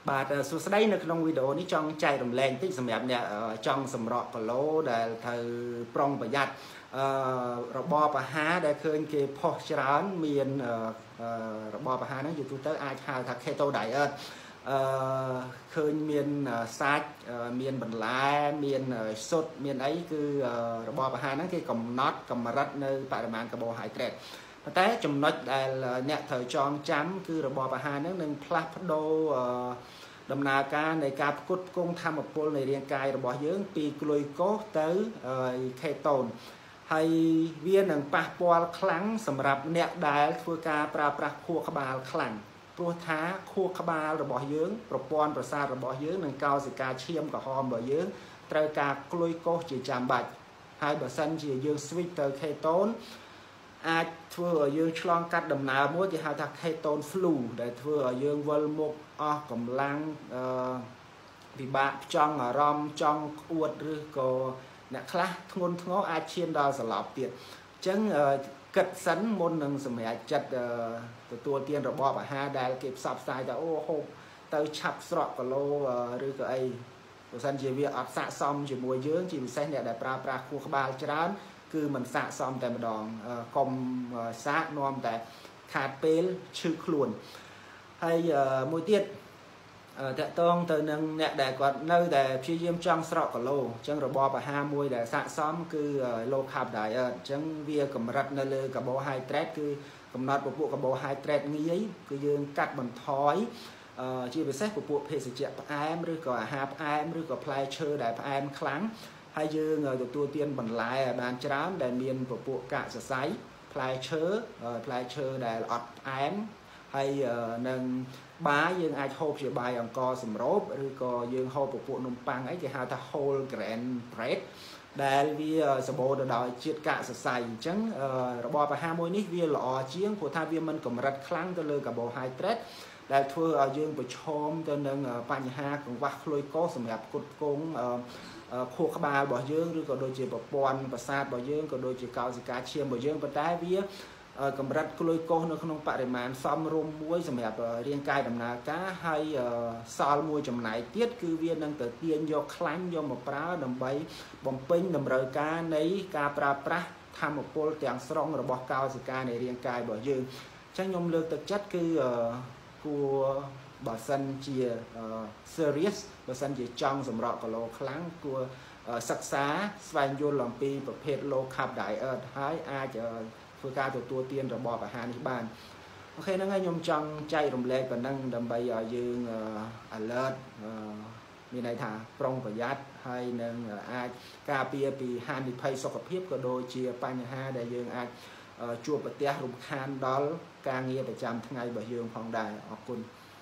បាទសួស្តីនៅក្នុងវីដេអូនេះចង់ចែករំលែកបន្តិចសម្រាប់អ្នកចង់សម្រក់គីឡូដែលត្រូវប្រុងប្រយ័ត្នរបបអាហារដែលឃើញគេផុសច្រើនមានរបបអាហារហ្នឹងយូរទៅអាចហៅថា keto diet ឃើញមានសាច់មានបន្លែមានស៊ុតមានអីគឺរបបអាហារហ្នឹងគេកំណត់កម្រិតនៅបរិមាណកាបូហៃដ្រេតប៉ុន្តែចំណុចដែលអ្នកត្រូវចងចាំគឺរបបអាហារហ្នឹងនឹងផ្លាស់ប្ដូរដំណើរការនៃការផ្គត់ផ្គង់ធម្មពលនៃរាងកាយរបស់យើងពីក្លូយកូសទៅខេតូនហើយវានឹងប៉ះពាល់ខ្លាំងសម្រាប់អ្នកដែលធ្វើការប្រើប្រាស់ខួរក្បាលខ្លាំងព្រោះថាខួរក្បាលរបស់យើងប្រព័ន្ធប្រសាទរបស់យើងនិងកោសិកាឈាមក្រហមរបស់យើងត្រូវការក្លូយកូសជាចាំបាច់ហើយបើសិនជាយើង switch ទៅខេតូនអាចធ្វើឲ្យយើងឆ្លងកាត់ដំណើរមួយគេហៅថា ketone flu ដែលធ្វើឲ្យយើងវិលមុខអស់កម្លាំងពិបាកចង់អារម្មណ៍ចង់ក្អួតឬក៏អ្នកខ្លះធ្ងន់ធ្ងរអាចឈានដល់សន្លប់ទៀតអញ្ចឹងគិតសិនមុននឹងសម្រេចចិត្តទទួលទានរបបអាហារដែលគេផ្សព្វផ្សាយថាអូហូបទៅឆាប់ស្រក់គីឡូឬក៏អីបើសិនជាវាអត់ស័ក្តិសមជាមួយយើងជាពិសេសអ្នកដែលប្រើប្រាស់ខួរក្បាលច្រើនគឺมันស័ក្តិសមតែម្ដងកុំសាកនាំតែខាតពេលឈឺខ្លួនហើយមួយទៀតតកតងទៅនឹងអ្នកដែលគាត់នៅតែព្យាយាមចង់ស្រកគីឡូអញ្ចឹងរបបអាហារមួយដែលស័ក្តិសមគឺ low carb diet អញ្ចឹងវាកម្រិតនៅលើកាបូហៃដ្រេតគឺកំណត់ពពួកកាបូហៃដ្រេតងាយគឺយើងកាត់បន្ថយជាពិសេសពពួកភេសជ្ជៈផ្អែមឬក៏អាហារផ្អែមឬក៏ផ្លែឈើដែលផ្អែមខ្លាំងហើយយើងទទួលទានបន្លែឲ្យបានច្រើនដែលមានពពួកកាកសរសៃផ្លែឈើដែលអត់ផ្អែមហើយនឹងបាយយើងអាចហូបជាបាយអង្ករសម្រូបឬក៏យើងហូបពពួកនំប៉័ងអីគេហៅថា whole grain bread ដែលវាសម្បូរទៅដោយជាតិកាកសរសៃអញ្ចឹងរបបអាហារមួយនេះវាល្អជាងព្រោះថាវាមិនកម្រិតខ្លាំងទៅលើកាបូហៃដ្រេតដែលធ្វើឲ្យយើងប្រឈមទៅនឹងបញ្ហាកង្វះក្លូយកូសសម្រាប់ផ្គត់ផ្គង់ខួរក្បាលរបស់យើងឬក៏ដូចជាប្រព័ន្ធប្រសាទរបស់យើងក៏ដូចជាកោសិកាឈាមរបស់យើងប៉ុន្តែវាកម្រិតក្លូយកូសនៅក្នុងបរិមាណសមរម្យមួយសម្រាប់រាងកាយដំណើរការហើយសល់មួយចំណែកទៀតគឺវានឹងទៅទាញយកខ្លាញ់យកមកប្រើដើម្បីបំពេញតម្រូវការនៃការប្រើប្រាស់ធម្មពលទាំងស្រុងរបស់កោសិកានៃរាងកាយរបស់យើងអញ្ចឹងខ្ញុំលើកទឹកចិត្តគឺគួរបើសិនជា serious បើសិនជាចង់សម្រក់គីឡូខ្លាំងគួរសិក្សាស្វែងយល់អំពីប្រភេទ low carb diet ហើយអាចធ្វើការទទួលទានរបបអាហារនេះបានអូខេហ្នឹងហើយខ្ញុំចង់ចែករំលែកប៉ុណ្ណឹងដើម្បីឲ្យយើង alert មានន័យថាប្រុងប្រយ័ត្នហើយនឹងអាចការពារពីហានិភ័យសុខភាពក៏ដូចជាបញ្ហាដែលយើងអាចជួបប្រទះរំខានដល់ការងារប្រចាំថ្ងៃរបស់យើងផងដែរអរគុណ